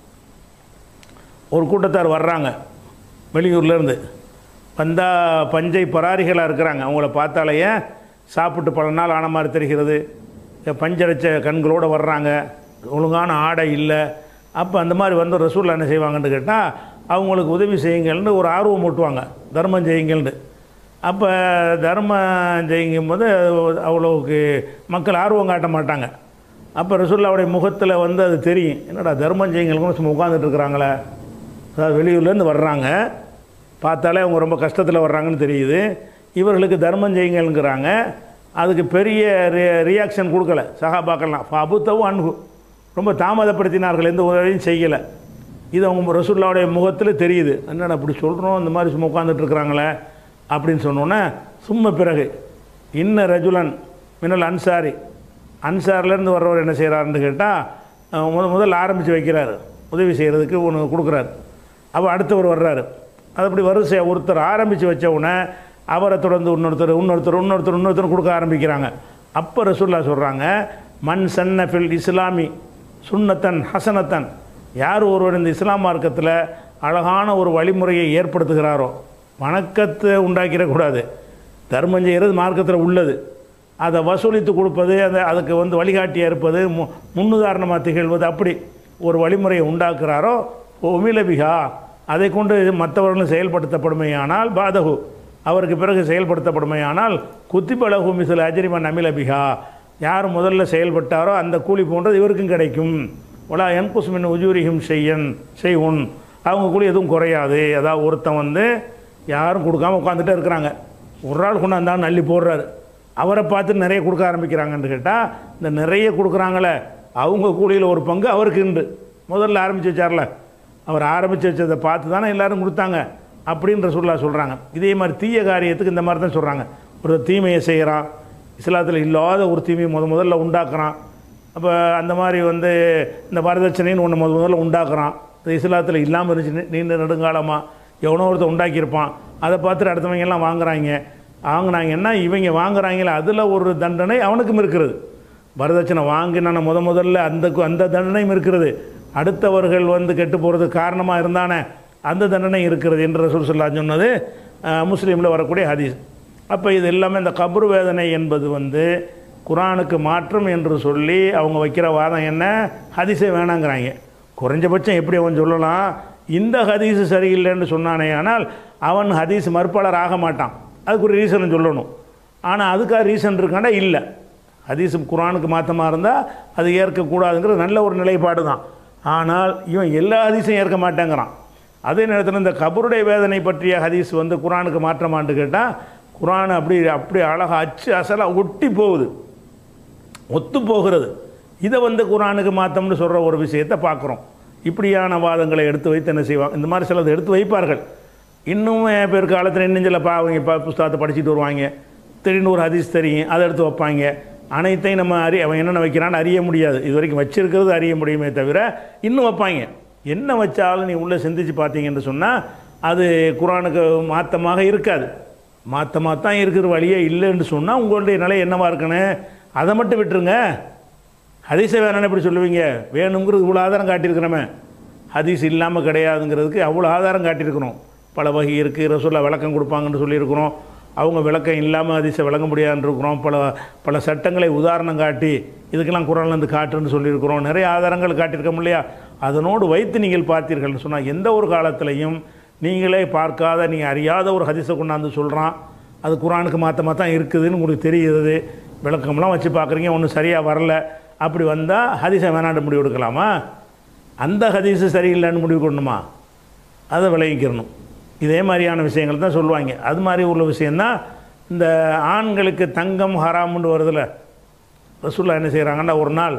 ஒரு கூட்டத்தார் வர்றாங்க வெளியூர்லேருந்து. வந்தால் பஞ்சை பராரிகளாக இருக்கிறாங்க. அவங்கள பார்த்தாலேயே சாப்பிட்டு பல நாள் ஆன மாதிரி தெரிகிறது. பஞ்சடைச்ச கண்களோடு வர்றாங்க, ஒழுங்கான ஆடை இல்லை. அப்போ அந்த மாதிரி வந்து ரசூலுல்லாஹ் என்ன செய்வாங்கன்னு கேட்டால், அவங்களுக்கு உதவி செய்யுங்கள்னு ஒரு ஆர்வம் ஊட்டுவாங்க, தர்மம் செய்யுங்கள்னு. அப்போ தர்மம் செய்யும் போது அவ்வளோவுக்கு மக்கள் ஆர்வம் காட்ட மாட்டாங்க. அப்போ ரசூலுல்லாஹ்வுடைய முகத்தில் வந்து அது தெரியும். என்னடா தர்மம் செய்யுங்களுக்கு சும்மா உட்காந்துட்டு இருக்கிறாங்களே, அதாவது வெளியூர்லேருந்து வர்றாங்க, பார்த்தாலே அவங்க ரொம்ப கஷ்டத்தில் வர்றாங்கன்னு தெரியுது. இவர்களுக்கு தர்மம் செய்யுங்கள்ங்கிறாங்க. அதுக்கு பெரிய ரியாக்ஷன் கொடுக்கல சஹாபாக்கள்லாம் அபுத்தவும் அன்ஹு ரொம்ப தாமதப்படுத்தினார்கள், எந்த உதவியும் செய்யலை. இது அவங்க ரசூலுல்லாஹ்வுடைய முகத்தில் தெரியுது. என்னடா அப்படி சொல்கிறோம், இந்த மாதிரி சும்மா உட்காந்துட்டு இருக்கிறாங்களே அப்படின்னு சொன்னோன்னே சும்மா பிறகு இன்ன ரஜுலன் மின்னல் அன்சாரி, அன்சார்லேருந்து வர்றவர் என்ன செய்கிறாருன்னு கேட்டால் முத முதல் ஆரம்பித்து வைக்கிறார், உதவி செய்கிறதுக்கு ஒன்று கொடுக்குறாரு. அப்போ அடுத்தவர் வர்றாரு. அது அப்படி வரிசை ஒருத்தர் ஆரம்பித்து வச்ச உடனே அவரை தொடர்ந்து இன்னொருத்தர் இன்னொருத்தர் இன்னொருத்தர் இன்னொருத்தர் கொடுக்க ஆரம்பிக்கிறாங்க. அப்போ ரசூலுல்லாஹ் சொல்கிறாங்க, மன் சன்ன ஃபில் இஸ்லாமி சுன்னத்தன் ஹசனத்தன், யார் ஒருவர் இந்த இஸ்லாம் மார்க்கத்தில் அழகான ஒரு வழிமுறையை ஏற்படுத்துகிறாரோ, வணக்கத்தை உண்டாக்கிடக்கூடாது, தர்மம் செய்கிறது மார்க்கத்தில் உள்ளது, அதை வசூலித்து கொடுப்பது, அதை அதுக்கு வந்து வழிகாட்டியாக இருப்பது, மு முன்னுதாரணமாக திகழ்வது, அப்படி ஒரு வழிமுறையை உண்டாக்குறாரோ ஒமிலபிகா, அதை கொண்டு மற்றவர்களும் செயல்படுத்தப்படுமையானால் பாதகு, அவருக்கு பிறகு செயல்படுத்தப்படுமையானால் குத்திபலகு மிசில் அஜரிமன் அமிலபிகா, யார் முதல்ல செயல்பட்டாரோ அந்த கூலி போன்றது இவருக்கும் கிடைக்கும். ஒலா என்குஸ்மின் உஜூரியும் செய்யன் செய்வுன், அவங்க கூலி எதுவும் குறையாது. அதாவது ஒருத்தன் வந்து யாரும் கொடுக்காமல் உட்காந்துட்டே இருக்கிறாங்க, ஒரு ஆள் கொண்டாந்தாலும் அள்ளி போடுறாரு, அவரை பார்த்து நிறைய கொடுக்க ஆரம்பிக்கிறாங்கன்னு கேட்டால் இந்த நிறைய கொடுக்குறாங்களே அவங்க கூலியில் ஒரு பங்கு அவருக்கு உண்டு. முதல்ல ஆரம்பித்து வச்சார்ல, அவர் ஆரம்பித்து வச்சதை பார்த்து தானே எல்லோரும் கொடுத்தாங்க அப்படின்ற சொல்லா சொல்கிறாங்க. இதே மாதிரி தீய காரியத்துக்கு இந்த மாதிரி தான் சொல்கிறாங்க. ஒரு தீமையை செய்கிறான், இஸ்லாத்தில் இல்லாத ஒரு தீமையை முத முதல்ல உண்டாக்குறான், அப்போ அந்த மாதிரி வந்து இந்த வரதட்சணைன்னு ஒன்று முத முதல்ல உண்டாக்குறான், இது இஸ்லாத்தில் இல்லாமல் இருந்துச்சு நீண்ட நெடுங்காலமாக, எவனோ ஒருத்தர் உண்டாக்கியிருப்பான், அதை பார்த்துட்டு அடுத்தவங்கெல்லாம் வாங்குறாங்க. வாங்கினாங்கன்னா இவங்க வாங்குறாங்களே அதில் ஒரு தண்டனை அவனுக்கும் இருக்கிறது. வரதட்சணை வாங்கினான முத முதல்ல அந்த அந்த தண்டனையும் இருக்கிறது, அடுத்தவர்கள் வந்து கெட்டு போகிறதுக்கு காரணமாக இருந்தானே அந்த தண்டனை இருக்கிறது என்று ரசூல் ஸல்லல்லாஹு அலைஹி வஸல்லம் சொன்னது முஸ்லீமில் வரக்கூடிய ஹதீஸ். அப்போ இது எல்லாமே இந்த கபர் வேதனை என்பது வந்து குரானுக்கு மாற்றம் என்று சொல்லி அவங்க வைக்கிற வாதம் என்ன, ஹதீஸே வேணாங்கிறாங்க. குறைஞ்சபட்சம் எப்படி அவன் சொல்லலாம், இந்த ஹதீஸு சரியில்லைன்னு சொன்னானே ஆனால் அவன் ஹதீஸ் மறுப்பாளர் ஆக மாட்டான், அதுக்கு ஒரு ரீசன் சொல்லணும். ஆனால் அதுக்காக ரீசன் இருக்காண்டா இல்லை, ஹதீஸ் குரானுக்கு மாற்றமாக இருந்தால் அது ஏற்கக்கூடாதுங்கிறது நல்ல ஒரு நிலைப்பாடு தான். ஆனால் இவன் எல்லா ஹதீஸையும் ஏற்க மாட்டேங்கிறான். அதே நேரத்தில் இந்த கபருடைய வேதனை பற்றிய ஹதீஸ் வந்து குரானுக்கு மாற்றமான்னு கேட்டால் குரான் அப்படி அப்படி அழகாக அச்சு அசலாக ஒட்டி போகுது, ஒத்து போகிறது. இதை வந்து குரானுக்கு மாற்றம்னு சொல்கிற ஒரு விஷயத்தை பார்க்குறோம். இப்படியான வாதங்களை எடுத்து வைத்து என்ன செய்வாங்க, இந்த மாதிரி சிலது எடுத்து வைப்பார்கள். இன்னும் பிற்காலத்தில் இன்னும் சில பா அவங்க ப புஸ்தகத்தை படிச்சுட்டு வருவாங்க, திடீர்னு ஒரு ஹதீஸ் தெரியும் அதை எடுத்து வைப்பாங்க. அனைத்தையும் நம்ம அறி அவன் என்னென்ன வைக்கிறான்னு அறிய முடியாது, இது வரைக்கும் வச்சிருக்கிறது அறிய முடியுமே தவிர இன்னும் வைப்பாங்க. என்ன வச்சாலும் நீ உள்ளே சிந்திச்சு பார்த்தீங்கன்னு சொன்னால் அது குரானுக்கு மாற்றமாக இருக்காது, மாற்றமாக தான் இருக்கிற வழியே இல்லைன்னு சொன்னால் உங்களுடைய நிலை என்னவாக இருக்கணும், அதை மட்டும் விட்டுருங்க. ஹதீஸை வேணும்னு எப்படி சொல்லுவீங்க, வேணுங்கிறது இவ்வளோ ஆதாரம் காட்டியிருக்கிறோமே, ஹதீஸ் இல்லாமல் கிடையாதுங்கிறதுக்கு அவ்வளோ ஆதாரம் காட்டியிருக்கணும். பல வகை இருக்குது, ரசூலுல்லாஹ் விளக்கம் கொடுப்பாங்கன்னு சொல்லியிருக்கிறோம், அவங்க விளக்கம் இல்லாமல் ஹதீஸை விளங்க முடியாதுன்னு இருக்கிறோம். பல பல சட்டங்களை உதாரணம் காட்டி இதுக்கெல்லாம் குரான்லேருந்து காட்டுன்னு சொல்லியிருக்கிறோம், நிறைய ஆதாரங்கள் காட்டியிருக்கோம் இல்லையா. அதனோடு வைத்து நீங்கள் பார்த்தீர்கள்னு சொன்னால் எந்த ஒரு காலத்திலையும் நீங்களே பார்க்காத நீங்கள் அறியாத ஒரு ஹதீஸை கொண்டாந்து சொல்கிறான், அது குரானுக்கு மாற்றமாக தான் இருக்குதுன்னு உங்களுக்கு தெரியுது, விளக்கம்லாம் வச்சு பார்க்குறீங்க, ஒன்றும் சரியாக வரல, அப்படி வந்தால் ஹதீஸை வேணாண்டு முடிவு எடுக்கலாமா, அந்த ஹதீஸு சரியில்லைன்னு முடிவு கொள்ளணுமா, அதை விளைவிக்கிறணும். இதே மாதிரியான விஷயங்கள் தான் சொல்லுவாங்க. அது மாதிரி உள்ள விஷயந்தான் இந்த ஆண்களுக்கு தங்கம் ஹராமுன்னு வருதில்ல. ரசூலுல்லாஹ் என்ன செய்கிறாங்கன்னா, ஒரு நாள்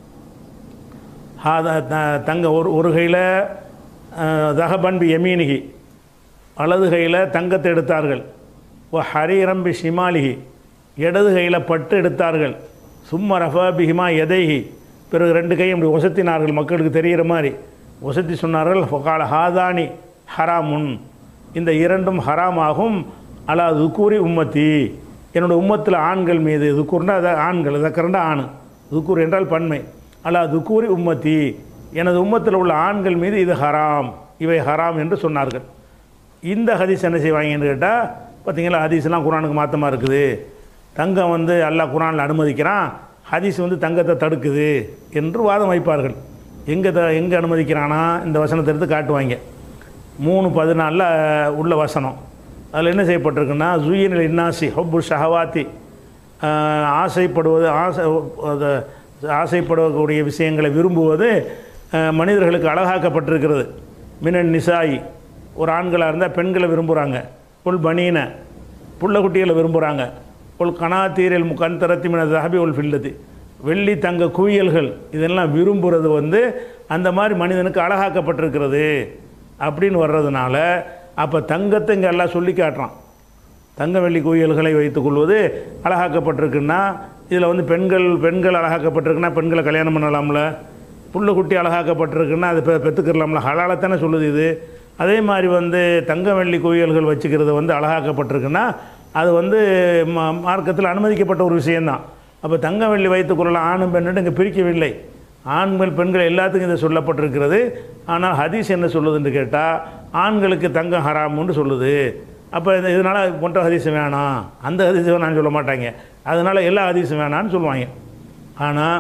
தங்க ஒரு ஒரு கையில் தஹபன்பி யமீனிகி, வலது கையில் தங்கத்தை எடுத்தார்கள், ஓ ஹரீரம்பி ஷிமாலிகி, இடது கையில் பட்டு எடுத்தார்கள், சும்மா ரஃபாபிஹிமா எதைஹி, பிறகு ரெண்டு கையும் இப்படி ஒசத்தினார்கள், மக்களுக்கு தெரிகிற மாதிரி ஒசத்தி சொன்னார்கள், ஃபகால ஹாதானி ஹராமுன், இந்த இரண்டும் ஹராமாகும், அலா துக்கூரி உம்மத்தி, என்னோடய உம்மத்தில் ஆண்கள் மீது, துக்கூர்னா அதை ஆண்கள், தக்கரண்டா ஆண், துக்கூர் என்றால் பன்மை, அலா துக்கூரி உம்மத்தி, எனது உம்மத்தில் உள்ள ஆண்கள் மீது இது ஹராம், இவை ஹராம் என்று சொன்னார்கள். இந்த ஹதீஸ் என்ன செய்வாங்கன்னு கேட்டால், பார்த்தீங்களா ஹதீஸ்லாம் குரானுக்கு மாற்றமாக இருக்குது, தங்கம் வந்து அல்லாஹ் குரானில் அனுமதிக்கிறான், ஹதீஸ் வந்து தங்கத்தை தடுக்குது என்று வாதம் வைப்பார்கள். எங்கே த எங்கே அனுமதிக்கிறானா இந்த வசனத்தை எடுத்து காட்டுவாங்க. மூணு பதினாலில் உள்ள வசனம், அதில் என்ன செய்யப்பட்டிருக்குன்னா, ஜுயினில் இன்னாசி ஹப்பு ஷஹவாத்தி, ஆசைப்படுவது ஆசை ஆசைப்படக்கூடிய விஷயங்களை விரும்புவது மனிதர்களுக்கு அழகாக்கப்பட்டிருக்கிறது. மினன் நிசாயி, ஒரு ஆண்களாக இருந்தால் பெண்களை விரும்புகிறாங்க, புல் பனீன புள்ள குட்டிகளை விரும்புகிறாங்க, உல் கனாத்தீரில் முகந்தரத்தி மின தஹபி உல் ஃபில்லதி, வெள்ளி தங்க குவியல்கள் இதெல்லாம் விரும்புகிறது வந்து அந்த மாதிரி மனிதனுக்கு அழகாக்கப்பட்டிருக்கிறது அப்படின்னு வர்றதுனால, அப்போ தங்கத்தை இங்கே எல்லாம் சொல்லி காட்டுறான். தங்க வெள்ளி குவியல்களை வைத்துக்கொள்வது அழகாக்கப்பட்டிருக்குன்னா, இதில் வந்து பெண்கள் பெண்கள் அழகாக்கப்பட்டிருக்குன்னா பெண்களை கல்யாணம் பண்ணலாம்ல, புள்ள குட்டி அழகாக்கப்பட்டிருக்குன்னா அது பெ பெற்றுக்கிறலாம்ல, ஹலாலத்தானே சொல்லுது இது. அதே மாதிரி வந்து தங்க வெள்ளி குவியல்கள் வச்சுக்கிறது வந்து அழகாக்கப்பட்டிருக்குன்னா அது வந்து மா மார்க்கத்தில் அனுமதிக்கப்பட்ட ஒரு விஷயந்தான். அப்போ தங்க வெள்ளி வைத்துக்கொள்ளலாம் ஆணும் பெண்ணுன்னு இங்கே பிரிக்கவில்லை. ஆண்கள் பெண்கள் எல்லாத்துக்கும் இது சொல்லப்பட்டிருக்கிறது. ஆனால் ஹதீஸ் என்ன சொல்லுதுன்னு கேட்டால் ஆண்களுக்கு தங்கம் ஹராமுன்னு சொல்லுது. அப்போ இதனால் ஒன்றை ஹதீஸ் வேணாம், அந்த ஹதீஸ் வேணான்னு சொல்ல மாட்டாங்க. அதனால் எல்லா ஹதீஸும் வேணான்னு சொல்லுவாங்க. ஆனால்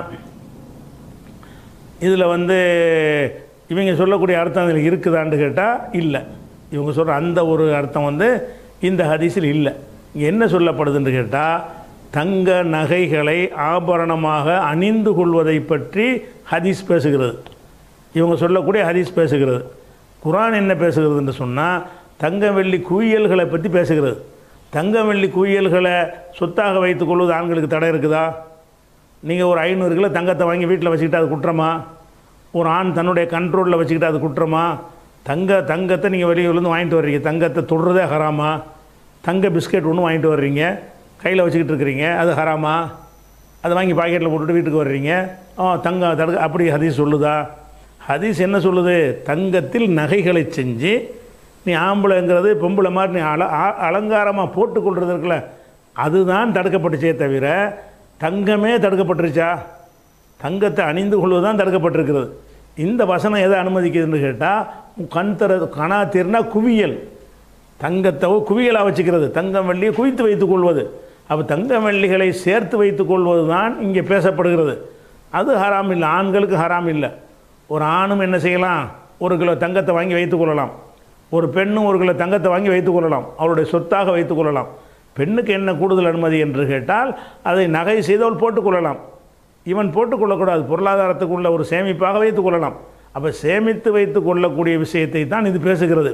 இதில் வந்து இவங்க சொல்லக்கூடிய அர்த்தம் இதில் இருக்குதான்னு கேட்டால் இல்லை. இவங்க சொல்கிற அந்த ஒரு அர்த்தம் வந்து இந்த ஹதீஸில் இல்லை. இங்கே என்ன சொல்லப்படுதுன்னு கேட்டால், தங்க நகைகளை ஆபரணமாக அணிந்து கொள்வதை பற்றி ஹதீஸ் பேசுகிறது. இவங்க சொல்லக்கூடிய ஹதீஸ் பேசுகிறது. குர்ஆன் என்ன பேசுகிறதுன்னு சொன்னால் தங்க வெள்ளி குவியல்களை பற்றி பேசுகிறது. தங்க வெள்ளி குவியல்களை சொத்தாக வைத்துக்கொள்வது ஆண்களுக்கு தடை இருக்குதா? நீங்கள் ஒரு ஐநூறு கிலோ தங்கத்தை வாங்கி வீட்டில் வச்சுக்கிட்டு அது குற்றமா? ஒரு ஆண் தன்னுடைய கண்ட்ரோலில் வச்சுக்கிட்டு அது குற்றமா? தங்க தங்கத்தை நீங்கள் வெளியூர்லேருந்து வாங்கிட்டு வர்றீங்க, தங்கத்தை தொடுறதே ஹராமா? தங்க பிஸ்கெட் ஒன்று வாங்கிட்டு வர்றீங்க, கையில் வச்சுக்கிட்டு இருக்கிறீங்க, அது ஹராமா? அதை வாங்கி பாக்கெட்டில் போட்டுட்டு வீட்டுக்கு வர்றீங்க, ஆ தங்கம் தடுக்க அப்படி ஹதீஸ் சொல்லுதா? ஹதீஸ் என்ன சொல்லுது? தங்கத்தில் நகைகளை செஞ்சு நீ ஆம்பளைங்கிறது பொம்பளை மாதிரி நீ அல அலங்காரமாக போட்டுக்கொள்றது இருக்குல்ல, அதுதான் தடுக்கப்பட்டுச்சே தவிர தங்கமே தடுக்கப்பட்டுருச்சா? தங்கத்தை அணிந்து கொள்வது தான் தடுக்கப்பட்டிருக்கிறது. இந்த வசனம் எதை அனுமதிக்குதுன்னு கேட்டால் கண்தர கனாத்திர்னா குவியல், தங்கத்தை குவியலாக வச்சுக்கிறது, தங்கம் வெள்ளியை குவித்து வைத்துக் கொள்வது. அப்போ தங்கம் வெள்ளிகளை சேர்த்து வைத்துக் கொள்வது தான் இங்கே பேசப்படுகிறது. அது ஹராம் இல்லை, ஆண்களுக்கு ஹராம் இல்லை. ஒரு ஆணும் என்ன செய்யலாம்? ஒரு கிலோ தங்கத்தை வாங்கி வைத்துக் கொள்ளலாம். ஒரு பெண்ணும் ஒரு கிலோ தங்கத்தை வாங்கி வைத்துக் கொள்ளலாம், அவருடைய சொத்தாக வைத்துக் கொள்ளலாம். பெண்ணுக்கு என்ன கூடுதல் அனுமதி என்று கேட்டால் அதை நகை செய்தவள் போட்டுக்கொள்ளலாம், இவன் போட்டுக்கொள்ளக்கூடாது. பொருளாதாரத்துக்கு உள்ள ஒரு சேமிப்பாக வைத்துக் கொள்ளலாம். அப்போ சேமித்து வைத்து கொள்ளக்கூடிய விஷயத்தை தான் இது பேசுகிறது.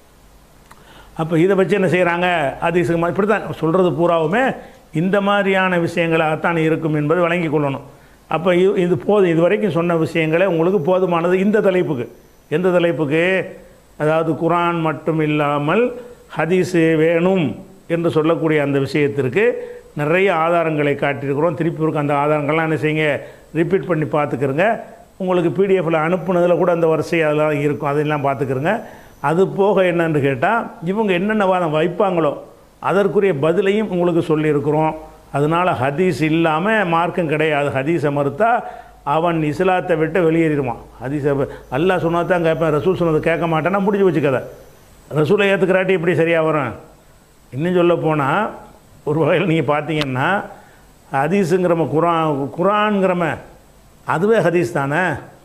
அப்போ இதை வச்சு என்ன செய்கிறாங்க? ஹதீஸ் இப்படி தான் சொல்கிறது பூராவுமே இந்த மாதிரியான விஷயங்களாகத்தான் இருக்கும் என்பதை வழங்கி கொள்ளணும். அப்போ இது இது போதும், இது வரைக்கும் சொன்ன விஷயங்களே உங்களுக்கு போதுமானது இந்த தலைப்புக்கு. எந்த தலைப்புக்கு? அதாவது குர்ஆன் மட்டும் இல்லாமல் ஹதீஸு வேணும் என்று சொல்லக்கூடிய அந்த விஷயத்திற்கு நிறைய ஆதாரங்களை காட்டியிருக்கிறோம். திருப்பி இருக்க அந்த ஆதாரங்கள்லாம் என்ன செய்யுங்க, ரிப்பீட் பண்ணி பார்த்துக்கிறங்க. உங்களுக்கு பிடிஎஃப்பில் அனுப்புனதில் கூட அந்த வரிசை அதெல்லாம் இருக்கும், அதெல்லாம் பார்த்துக்கிறங்க. அது போக என்னன்னு கேட்டால் இவங்க என்னென்ன வாதம் வைப்பாங்களோ அதற்குரிய பதிலையும் உங்களுக்கு சொல்லியிருக்கிறோம். அதனால் ஹதீஸ் இல்லாமல் மார்க்கம் கிடையாது. ஹதீஸை மறுத்தா அவன் இஸ்லாத்தை விட்டு வெளியேறிடுவான். ஹதீஸை அல்லாஹ் சொன்னா தான் கேட்பேன், ரசூல் சொன்னதை கேட்க மாட்டேன்னா முடிஞ்சு வச்சுக்கதை. ரசூலை ஏற்றுக்கிறாட்டி இப்படி சரியாக வரும். இன்னும் சொல்ல போனால் ஒரு வகையில் நீங்கள் பார்த்தீங்கன்னா ஹதீஸுங்கிறம குரான் குரான்ங்கிறம அதுவே ஹதீஸ் தானே.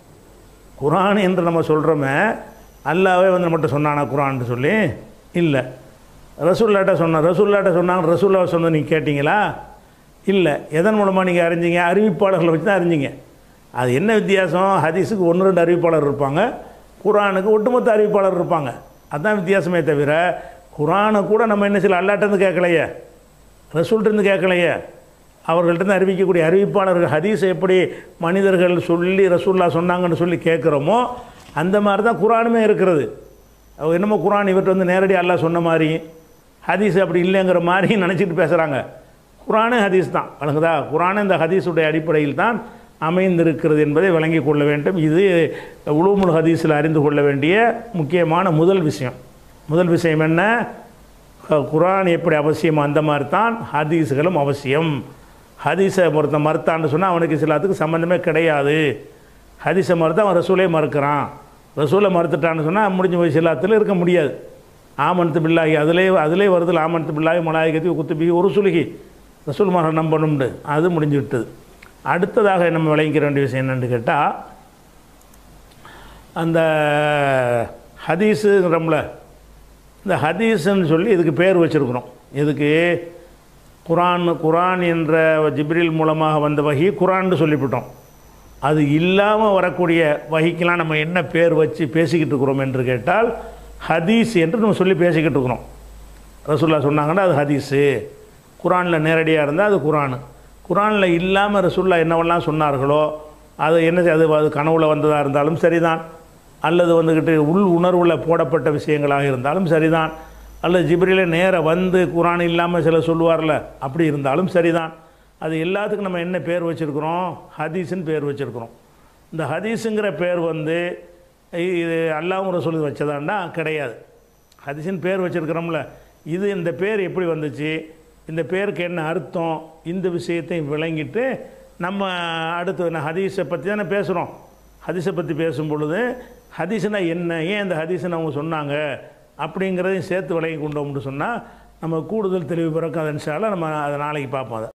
குரான் என்று நம்ம சொல்கிறோமே, அல்லாவே வந்து நம்மகிட்ட சொன்னானா குரான்னு சொல்லி? இல்லை. ரசூல்லாட்ட சொன்ன ரசூல்லாட்ட சொன்னாங்க, ரசூல்லா சொன்ன நீங்கள் கேட்டிங்களா? இல்லை. எதன் மூலமாக நீங்கள் அறிஞ்சிங்க? அறிவிப்பாளர்களை வச்சு தான் அறிஞ்சிங்க. அது என்ன வித்தியாசம்? ஹதீஸுக்கு ஒன்று ரெண்டு அறிவிப்பாளர் இருப்பாங்க, குரானுக்கு ஒட்டுமொத்த அறிவிப்பாளர் இருப்பாங்க. அதுதான் வித்தியாசமே தவிர குரானை கூட நம்ம என்ன செய்யலாம், அல்லாட்டேருந்து கேட்கலையே, ரசூல்கிட்டருந்து கேட்கலையே, அவர்கள்ட்ட அறிவிக்கக்கூடிய அறிவிப்பாளர்கள். ஹதீஸை எப்படி மனிதர்கள் சொல்லி ரசூல்லா சொன்னாங்கன்னு சொல்லி கேட்குறோமோ அந்த மாதிரி தான் குரானுமே இருக்கிறது. அவங்க என்னமோ குரான் இவர்கிட்ட வந்து நேரடியாக அல்லாஹ் சொன்ன மாதிரி ஹதீஸ் அப்படி இல்லைங்கிற மாதிரி நினச்சிட்டு பேசுகிறாங்க. குரானே ஹதீஸ் தான், வழங்குதா? குரானே இந்த ஹதீஸுடைய அடிப்படையில் தான் அமைந்திருக்கிறது என்பதை விளங்கி கொள்ள வேண்டும். இது உலூமுல் ஹதீஸில் அறிந்து கொள்ள வேண்டிய முக்கியமான முதல் விஷயம். முதல் விஷயம் என்ன? குரான் எப்படி அவசியம் அந்த மாதிரி தான் ஹதீஸுகளும் அவசியம். ஹதீஸை பொறுத்த மறுத்தான்னு சொன்னால் அவனுக்கு இஸ்லாத்துக்கு சம்மந்தமே கிடையாது. ஹதீஸை மறுத்தா அவன் ரசூலே மறுக்கிறான். ரசூலை மறுத்துட்டான்னு சொன்னால் முடிஞ்ச போய் இஸ்லாத்தில் இருக்க முடியாது. ஆமன்து பில்லாகி அதிலே அதிலே வருது, ஆமன்து பில்லாகி மலாய்கத்தி குத்துபி ஒரு சுலுகி ரசூல் மர நம்பணும்னு அது முடிஞ்சு விட்டது. அடுத்ததாக நம்ம விளங்கிக்க வேண்டிய விஷயம் என்னென்னு கேட்டால், அந்த ஹதீஸுங்கிறோம்ல, இந்த ஹதீஸுன்னு சொல்லி இதுக்கு பேர் வச்சுருக்குறோம். இதுக்கு குரான் குரான் என்ற ஜிப்ரீல் மூலமாக வந்த வகி குரான்னு சொல்லிவிட்டோம். அது இல்லாமல் வரக்கூடிய வகிக்கெலாம் நம்ம என்ன பேர் வச்சு பேசிக்கிட்டு இருக்கிறோம் என்று கேட்டால் ஹதீஸ் என்று நம்ம சொல்லி பேசிக்கிட்டு இருக்கிறோம். ரசூல்லா சொன்னாங்கன்னா அது ஹதீஸு, குரானில் நேரடியாக இருந்தால் அது குரானு. குரானில் இல்லாமல் ரசூலுல்லாஹ் என்னவெல்லாம் சொன்னார்களோ அது என்ன அது அது கனவுல வந்ததாக இருந்தாலும் சரிதான், அல்லது வந்துக்கிட்டு உள் உணர்வில் போடப்பட்ட விஷயங்களாக இருந்தாலும் சரிதான், அல்லது ஜிப்ரீலே நேர வந்து குரான் இல்லாமல் சில சொல்லுவார்ல அப்படி இருந்தாலும் சரிதான். அது எல்லாத்துக்கும் நம்ம என்ன பேர் வச்சுருக்குறோம்? ஹதீஸுன்னு பேர் வச்சுருக்குறோம். இந்த ஹதீஸுங்கிற பேர் வந்து இது அல்லாஹ்வும் ரசூலும் வச்சதாண்டா கிடையாது. ஹதீஸின் பேர் வச்சுருக்கிறோம்ல, இது இந்த பேர் எப்படி வந்துச்சு, இந்த பேருக்கு என்ன அர்த்தம், இந்த விஷயத்தையும் விளங்கிட்டு நம்ம அடுத்து ஹதீஸை பற்றி தானே பேசுகிறோம். ஹதீஸை பற்றி பேசும் பொழுது ஹதீஸ்னா என்ன, ஏன் இந்த ஹதீஸ்ன்னு அவங்க சொன்னாங்க அப்படிங்கிறதையும் சேர்த்து விளங்கி கொண்டோம்னு சொன்னால் நம்ம கூடுதல் தெளிவு பிறக்கும். அது இன்ஷா அல்லாஹ் நம்ம அதை நாளைக்கு பார்ப்போம். அதை